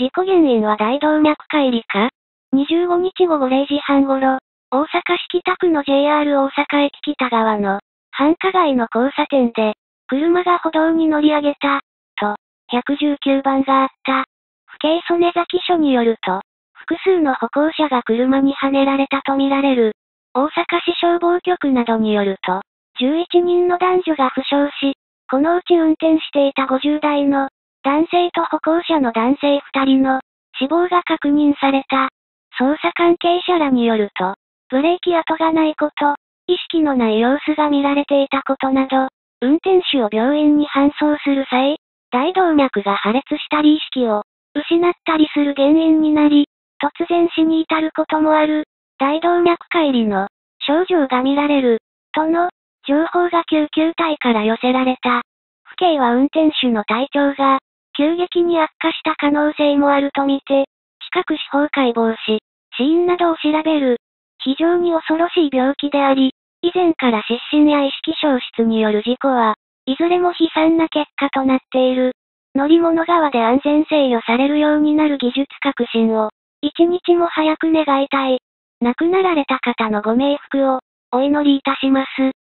事故原因は大動脈解離か？ 25 日午後0時半頃、大阪市北区の JR 大阪駅北側の繁華街の交差点で、車が歩道に乗り上げた、と、119番があった。府警曽根崎署によると、複数の歩行者が車にはねられたとみられる。大阪市消防局などによると、11人の男女が負傷し、このうち運転していた50代の男性と歩行者の男性2人の死亡が確認された。捜査関係者らによると、ブレーキ跡がないこと、意識のない様子が見られていたことなど、運転手を病院に搬送する際、大動脈が破裂したり意識を失ったりする原因になり、突然死に至ることもある、大動脈解離の症状が見られる、との情報が救急隊から寄せられた。府警は運転手の体調が急激に悪化した可能性もあるとみて、近く司法解剖し、死因などを調べる。非常に恐ろしい病気であり、以前から失神や意識消失による事故は、いずれも悲惨な結果となっている。乗り物側で安全制御されるようになる技術革新を、一日も早く願いたい。亡くなられた方のご冥福を、お祈りいたします。